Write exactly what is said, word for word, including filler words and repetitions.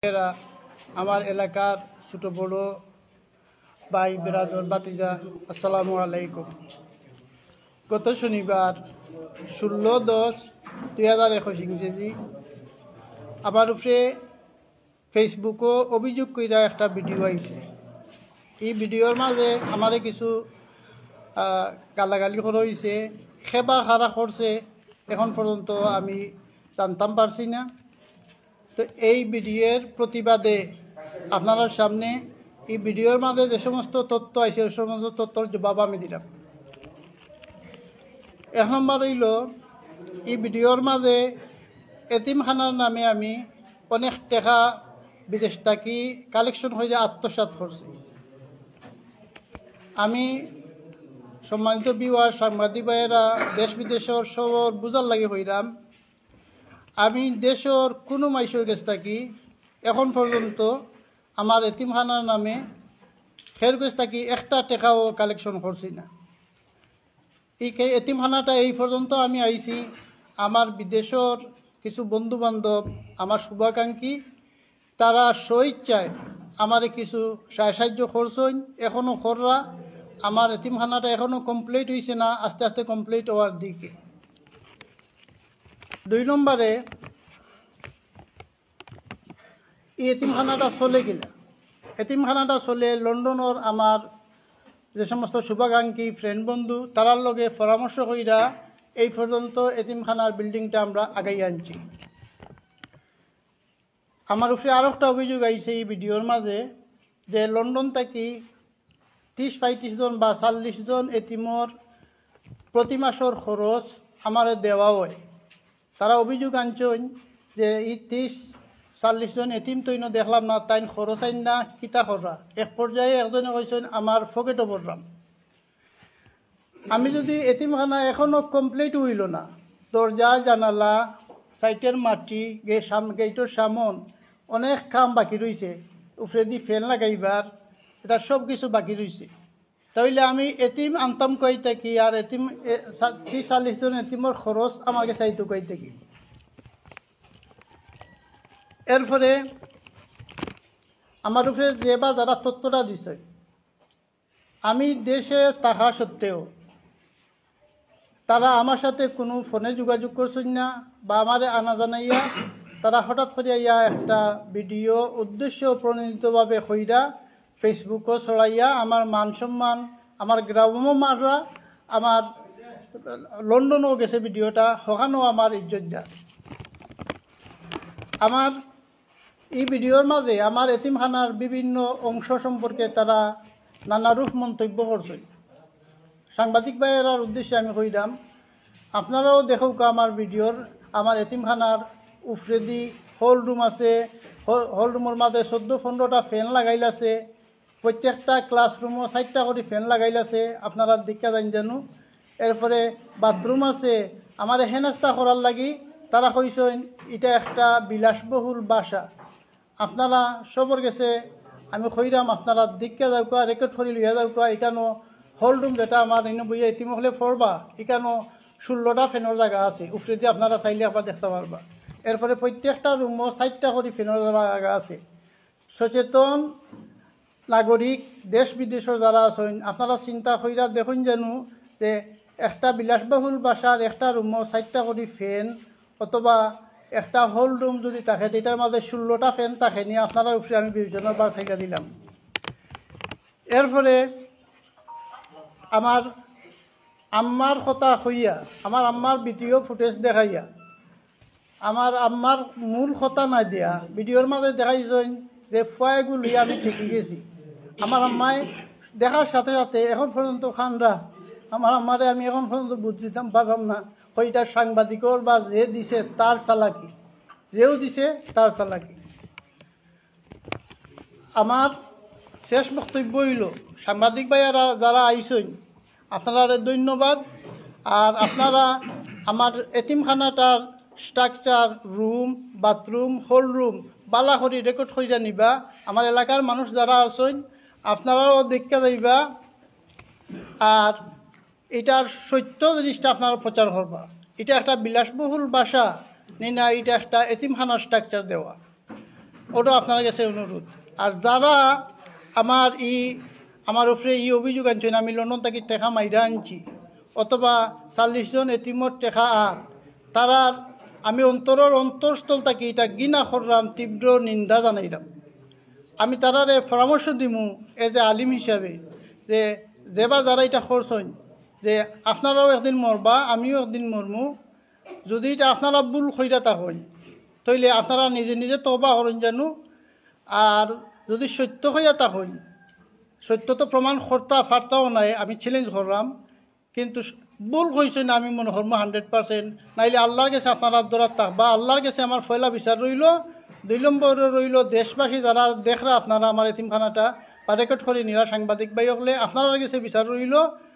এরা আমার এলাকার ছোট বড় ভাই বেরাদর বাতিজা আসসালামু আলাইকুম। গত শনিবার ষোলো দশ দুই হাজার একুশ ইংরেজি আমার উপরে ফেসবুকও অভিযোগ কইরা একটা ভিডিও আইছে। এই ভিডিওর মাঝে আমারে কিছু গালাগালি করা হয়েছে, খেবা খারা করছে, এখন পর্যন্ত আমি জানতাম পারছি না। তো এই ভিডিওর প্রতিবাদে আপনার সামনে এই ভিডিওর মাঝে যে সমস্ত তথ্য আছে ওই সমস্ত তথ্যর জবাব আমি দিলাম। এক নম্বর হইল, এই ভিডিওর মাঝে এতিমখানার নামে আমি অনেক টাকা বিদেশ থাকি কালেকশন হয়ে আত্মসাৎ করছি। আমি সম্মানিত বিওয়ার সাংবাদিক ভাইয়েরা দেশ বিদেশের সবর বুঝার লাগে হইলাম, আমি দেশের কোনো মাইসের কাছ থাকি এখন পর্যন্ত আমার এতিমখানার নামে খের কাছ থাকি একটা টাকাও কালেকশন করছি না। এই এতিমখানাটা এই পর্যন্ত আমি আইছি আমার বিদেশের কিছু বন্ধু বান্ধব, আমার শুভাকাঙ্ক্ষী, তারা স্বইচ্ছায় আমারে কিছু সাহায্য করছেন, এখনও কররা। আমার এতিমখানাটা এখনও কমপ্লিট হয়েছে না, আস্তে আস্তে কমপ্লিট হওয়ার দিকে। দুই নম্বরে, এই এতিমখানাটা চলে গেলে এতিমখানাটা চলে লন্ডনের আমার যে সমস্ত শুভাকাঙ্ক্ষী ফ্রেন্ড বন্ধু তারার লগে পরামর্শ কইরা এই পর্যন্ত এতিমখানার বিল্ডিংটা আমরা আগাই আনছি। আমার উপরে আরও একটা অভিযোগ আইছে এই ভিডিওর মাঝে, যে লন্ডন থেকে ত্রিশ পঁয়ত্রিশ জন বা চল্লিশ জন এতিমর প্রতি মাসের খরচ আমার দেওয়া হয়। তারা অভিযোগ আনছেন যে এই ত্রিশ চল্লিশ জন এতিম তৈন দেখলাম না, তাই খরচ আইন না কিতা করা। এক পর্যায়ে একজনে কইছেন আমার ফকেটও পড়লাম। আমি যদি এতিমখানা এখনও কমপ্লিট হইল না, দরজা জানালা সাইটের মাটি গেটের সামন অনেক কাম বাকি রয়েছে, উপরে দি ফেন লাগাইবার এটা সব কিছু বাকি রয়েছে, তাইলে আমি এতিম আনতাম কই থাকি আর এতিম ত্রিশ চল্লিশ জন এতিমর খরচ আমাকে চাইতো কই থাকি। এরপরে আমার উপরে যে বা যারা তথ্যটা দিছে, আমি দেশে থাকা সত্ত্বেও তারা আমার সাথে কোনো ফোনে যোগাযোগ করছেন না, বা আমারে আনা জানাইয়া তারা হঠাৎ করিয়া একটা ভিডিও উদ্দেশ্য প্রণীতভাবে হইরা ফেসবুকও ছড়াইয়া আমার মান সম্মান, আমার গ্রামও মাররা, আমার লন্ডনও গেছে ভিডিওটা, হকানো আমার ইজ্জত যায়। আমার এই ভিডিওর মাঝে আমার এতিমখানার বিভিন্ন অংশ সম্পর্কে তারা নানারূপ মন্তব্য করছে। সাংবাদিক ভাইয়েরার উদ্দেশ্যে আমি কইলাম, আপনারাও দেখুক আমার ভিডিওর, আমার এতিমখানার উফরেদি হল রুম আছে, হল রুমের মাঝে চোদ্দ পনেরোটা ফ্যান লাগাইলাছে, প্রত্যেকটা ক্লাসরুমও চারটা করে ফ্যান লাগাইলাছে, আপনারা দেখা যান জানো। এরপরে বাথরুম আছে। আমার হেনাস্তা করার লাগি তারা কইছেন এটা একটা বিলাসবহুল বাসা। আপনারা সবর গেছে আমি কইরাম, আপনারা দেখা যাওকা রেকর্ড করে লইয়া যাওকা, এখানেও হল রুম যেটা আমার এনে বইয়া এতিম হলে পড়বা, এখানেও ষোলোটা ফ্যানের জায়গা আছে, উপরে দিয়ে আপনারা চাইলে আপনার দেখতে পারবা। এরপরে প্রত্যেকটা রুমও চারটা করে ফ্যানের জায়গা আছে। সচেতন নাগরিক দেশ বিদেশের যারা আছেন, আপনারা চিন্তা কইরা দেখুন জানো যে একটা বিলাসবহুল বাসার একটা রুমও চারটা করে ফ্যান অথবা একটা হল রুম যদি থাকে, এটার মাঝে ষোলোটা ফ্যান থাকে নিয়ে আপনারা উপরে আমি বিবেচনার বার চাইটা দিলাম। এরপরে আমার আম্মার কথা হইয়া, আমার আম্মার ভিডিও ফুটেজ দেখাইয়া, আমার আম্মার মূল কথা না দিয়া ভিডিওর মাঝে দেখাইছেন যে ফুয়াগুলি আমি ঠিকই গেছি। আমার আম্মায় দেখার সাথে সাথে এখন পর্যন্ত খানরা আমার আম্মারে আমি এখন পর্যন্ত বুঝ দিতাম পারলাম না, ওইটা সাংবাদিকর বা যে দিছে তার চালাকি, যেও দিছে তার চালাকি। আমার শেষ বক্তব্য হইল, সাংবাদিক ভাইয়ারা যারা আইসেন আপনারা ধন্যবাদ। আর আপনারা আমার এতিমখানাটার structure, room, bathroom, hall room বালা করে রেকর্ড করিয়া নিবা। আমার এলাকার মানুষ যারা আছেন আপনারাও দেখা যাইবা, আর এটার সত্য জিনিসটা আপনারা প্রচার করবা। এটা একটা বিলাসবহুল বাসা নি না, এটা একটা এতিমখানার স্ট্রাকচার দেওয়া। ওটাও আপনার কাছে অনুরোধ। আর যারা আমার ই আমার উপরে ই অভিযোগ আনছেন আমি লন্ডন থেকে টেকা মাইরা আনছি অথবা চাল্লিশ জন এটিমর টেকা আর তারার আমি অন্তরের অন্তরস্থল থাকি এটা গিনা করলাম, তীব্র নিন্দা জানাইলাম। আমি তারারে পরামর্শ দিমু এজ এ আলিম হিসাবে যে যেবা যারা এটা করছেন যে আপনারাও একদিন মরবা, আমিও একদিন মরমু। যদি এটা আপনারা ভুল কইরা থাকেন তাইলে আপনারা নিজে নিজে তওবা করেন জানো। আর যদি সত্য হইয়া থাকেন, সত্য তো প্রমাণ করতা ফারতাও নাই, আমি চ্যালেঞ্জ করলাম, কিন্তু ভুল হয়েছেন আমি মনে করবো হান্ড্রেড পার্সেন্ট। নাইলে আল্লাহর কাছে আপনারা দৌড়াত থাকবা, আল্লাহর কাছে আমার ফয়লা বিচার রইল। দুই নম্বর রইল দেশবাসী যারা দেখরা আপনারা আমার এতিমখানাটা বা রেকর্ড করে নিরা সাংবাদিক ভাই হলে আপনার কাছে বিচার রইল